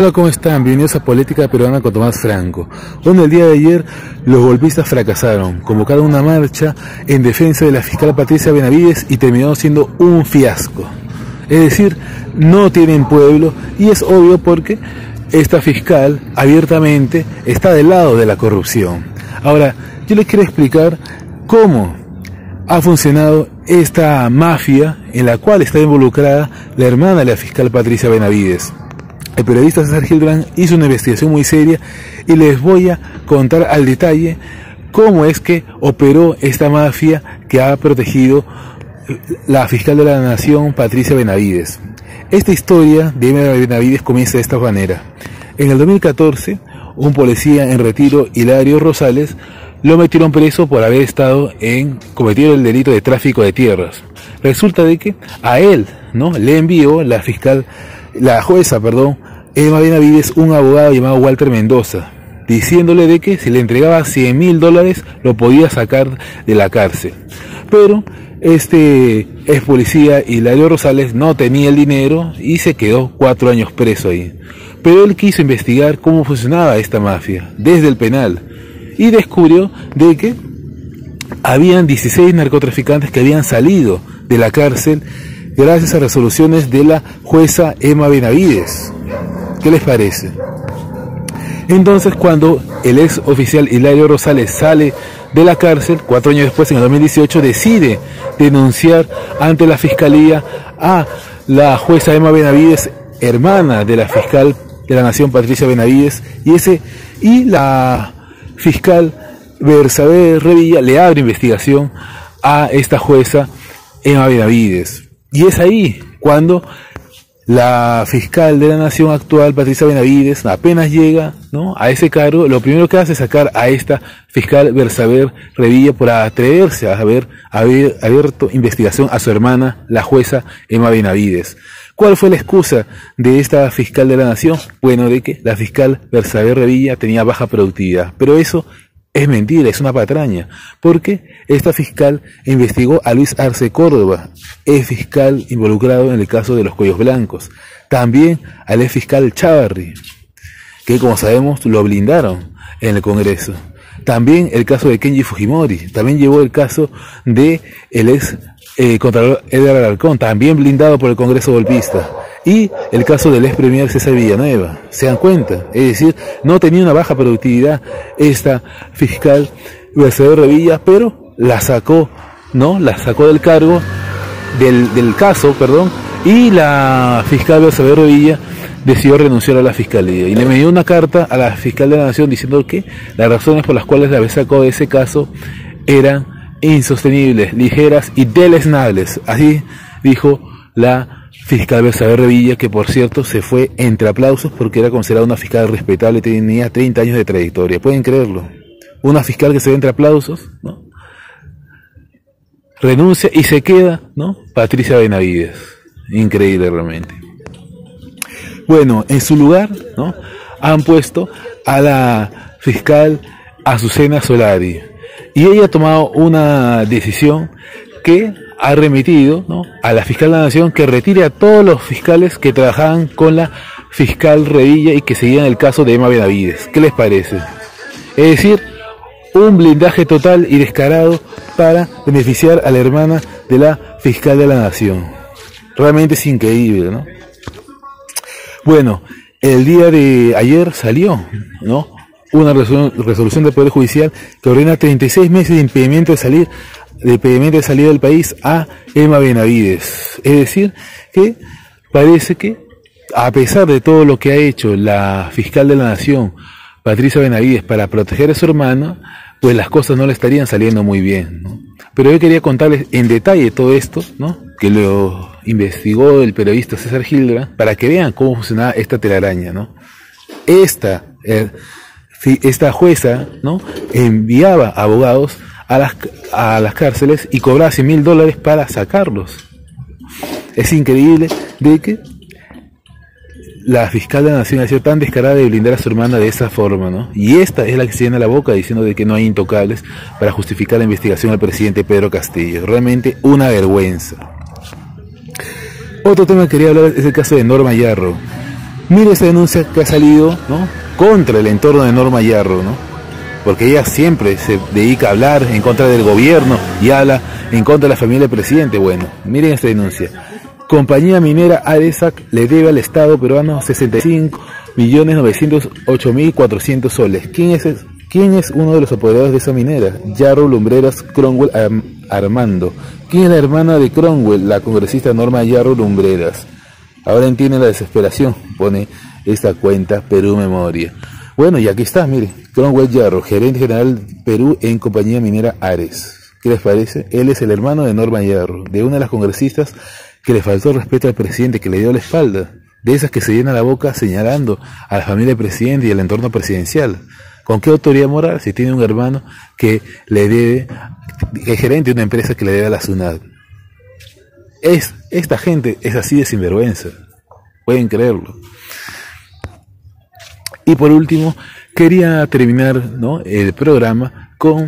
Hola, ¿cómo están? Bienvenidos a Política Peruana con Tomás Franco. Bueno, el día de ayer los golpistas fracasaron, convocaron una marcha en defensa de la fiscal Patricia Benavides y terminó siendo un fiasco. Es decir, no tienen pueblo y es obvio porque esta fiscal abiertamente está del lado de la corrupción. Ahora, yo les quiero explicar cómo ha funcionado esta mafia en la cual está involucrada la hermana de la fiscal Patricia Benavides. El periodista César Hildebrand hizo una investigación muy seria y les voy a contar al detalle cómo es que operó esta mafia que ha protegido la fiscal de la nación Patricia Benavides. Esta historia de Emma Benavides comienza de esta manera. En el 2014, un policía en retiro, Hilario Rosales, lo metieron preso por haber cometido el delito de tráfico de tierras. Resulta de que a él, le envió la jueza, Emma Benavides, un abogado llamado Walter Mendoza, diciéndole de que si le entregaba $100,000 lo podía sacar de la cárcel. Pero este ex policía Hilario Rosales no tenía el dinero y se quedó 4 años preso ahí. Pero él quiso investigar cómo funcionaba esta mafia desde el penal y descubrió de que habían 16 narcotraficantes que habían salido de la cárcel gracias a resoluciones de la jueza Emma Benavides. ¿Qué les parece? Entonces, cuando el ex oficial Hilario Rosales sale de la cárcel, 4 años después, en el 2018, decide denunciar ante la fiscalía a la jueza Emma Benavides, hermana de la fiscal de la nación Patricia Benavides, y la fiscal Bersabe Revilla le abre investigación a esta jueza Emma Benavides. Y es ahí cuando la fiscal de la nación actual, Patricia Benavides, apenas llega a ese cargo, lo primero que hace es sacar a esta fiscal Bersabe Revilla por atreverse a haber abierto investigación a su hermana, la jueza Emma Benavides. ¿Cuál fue la excusa de esta fiscal de la nación? Bueno, de que la fiscal Bersabe Revilla tenía baja productividad, pero eso es mentira, es una patraña, porque esta fiscal investigó a Luis Arce Córdoba, ex fiscal involucrado en el caso de los cuellos blancos, también al ex fiscal Chávarri, que como sabemos lo blindaron en el Congreso, también el caso de Kenji Fujimori, también llevó el caso de el ex contralor Edgar Alarcón, también blindado por el Congreso golpista, y el caso del ex premier César Villanueva. ¿Se dan cuenta? Es decir, no tenía una baja productividad esta fiscal Bersabe Revilla, pero la sacó del cargo del caso, y la fiscal Bersabe Revilla decidió renunciar a la fiscalía y le envió una carta a la fiscal de la nación diciendo que las razones por las cuales la había sacado de ese caso eran insostenibles, ligeras y deleznables. Así dijo la fiscal Bersabe Revilla, que por cierto se fue entre aplausos porque era considerada una fiscal respetable, tenía 30 años de trayectoria. ¿Pueden creerlo? Una fiscal que se ve entre aplausos, renuncia y se queda, Patricia Benavides. Increíble realmente. Bueno, en su lugar, han puesto a la fiscal Azucena Solari. Y ella ha tomado una decisión que ha remitido a la fiscal de la nación que retire a todos los fiscales que trabajaban con la fiscal Revilla y que seguían el caso de Emma Benavides. ¿Qué les parece? Es decir, un blindaje total y descarado para beneficiar a la hermana de la fiscal de la nación. Realmente es increíble, Bueno, el día de ayer salió, una resolución del Poder Judicial que ordena 36 meses de impedimento de salida del país a Emma Benavides. Es decir, que parece que a pesar de todo lo que ha hecho la fiscal de la nación, Patricia Benavides, para proteger a su hermano, pues las cosas no le estarían saliendo muy bien, Pero yo quería contarles en detalle todo esto, que lo investigó el periodista César Hildebrand, para que vean cómo funcionaba esta telaraña, Esta jueza, enviaba abogados a las cárceles y cobraba $100,000 para sacarlos. Es increíble de que la fiscal de la nación ha sido tan descarada de blindar a su hermana de esa forma, Y esta es la que se llena la boca diciendo de que no hay intocables para justificar la investigación al presidente Pedro Castillo. Realmente una vergüenza. Otro tema que quería hablar es el caso de Norma Yarro. Mire esta denuncia que ha salido, ¿no?, contra el entorno de Norma Yarro, ¿no? Porque ella siempre se dedica a hablar en contra del gobierno y habla en contra de la familia del presidente. Bueno, miren esta denuncia. Compañía minera Aresac le debe al Estado peruano 65.908.400 soles. ¿Quién es uno de los apoderadores de esa minera? Yarro Lumbreras Cromwell Armando. ¿Quién es la hermana de Cromwell? La congresista Norma Yarro Lumbreras. Ahora entienden la desesperación, pone esta cuenta Perú Memoria. Bueno, y aquí está, mire, Cromwell Yarro, gerente general Perú en compañía minera Ares. ¿Qué les parece? Él es el hermano de Norma Yarro, de una de las congresistas que le faltó respeto al presidente, que le dio la espalda, de esas que se llena la boca señalando a la familia del presidente y al entorno presidencial. ¿Con qué autoridad moral si tiene un hermano que le debe, es gerente de una empresa que le debe a la SUNAT? Esta gente es así de sinvergüenza, pueden creerlo. Y por último, quería terminar, ¿no?, el programa con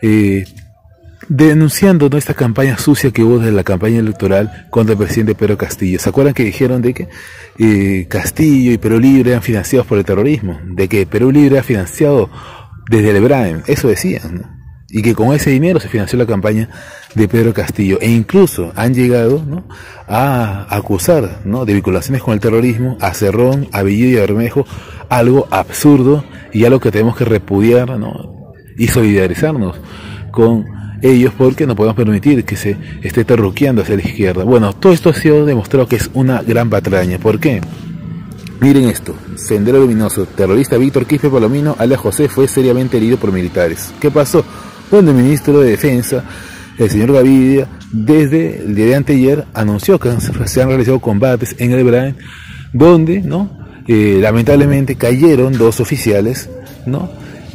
denunciando, ¿no?, esta campaña sucia que hubo desde la campaña electoral contra el presidente Pedro Castillo. ¿Se acuerdan que dijeron de que Castillo y Perú Libre eran financiados por el terrorismo? De que Perú Libre era financiado desde el EBRAEM, eso decían, ¿no? Y que con ese dinero se financió la campaña de Pedro Castillo. E incluso han llegado, ¿no?, a acusar, ¿no?, de vinculaciones con el terrorismo a Cerrón, a Bellido y a Bermejo, algo absurdo y algo que tenemos que repudiar, ¿no?, y solidarizarnos con ellos, porque no podemos permitir que se esté terruqueando hacia la izquierda. Bueno, todo esto ha sido demostrado que es una gran patraña. ¿Por qué? Miren esto. Sendero Luminoso. Terrorista Víctor Quispe Palomino, alias José, fue seriamente herido por militares. ¿Qué pasó? Bueno, el ministro de Defensa, el señor Gavidia, desde el día de anteayer anunció que se han realizado combates en el EBRAEM, donde, ¿no?, lamentablemente cayeron 2 oficiales, ¿no?,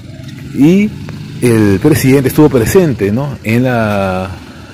y el presidente estuvo presente, ¿no?, en la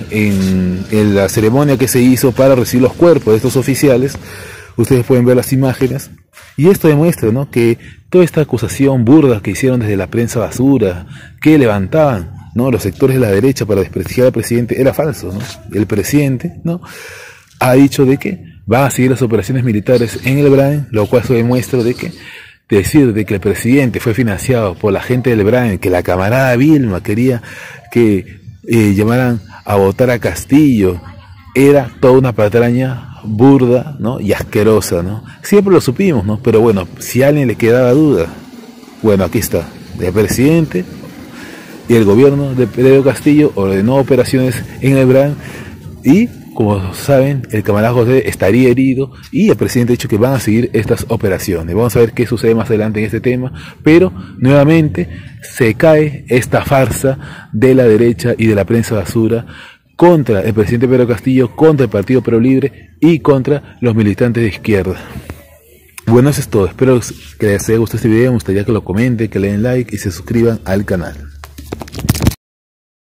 ceremonia que se hizo para recibir los cuerpos de estos oficiales. Ustedes pueden ver las imágenes, y esto demuestra, ¿no?, que toda esta acusación burda que hicieron desde la prensa basura, que levantaban, ¿no?, los sectores de la derecha para desprestigiar al presidente, era falso, ¿no? El presidente, ¿no?, ha dicho de que va a seguir las operaciones militares en el EBRAEM, lo cual se demuestra de que decir de que el presidente fue financiado por la gente del EBRAEM, que la camarada Vilma quería que llamaran a votar a Castillo, era toda una patraña burda, ¿no?, y asquerosa, ¿no? Siempre lo supimos, ¿no? Pero bueno, si a alguien le quedaba duda, bueno, aquí está. El presidente y el gobierno de Pedro Castillo ordenó operaciones en el EBRAEM y, como saben, el camarada José estaría herido y el presidente ha dicho que van a seguir estas operaciones. Vamos a ver qué sucede más adelante en este tema, pero nuevamente se cae esta farsa de la derecha y de la prensa basura contra el presidente Pedro Castillo, contra el Partido Perú Libre y contra los militantes de izquierda. Bueno, eso es todo. Espero que les haya gustado este video. Me gustaría que lo comenten, que le den like y se suscriban al canal.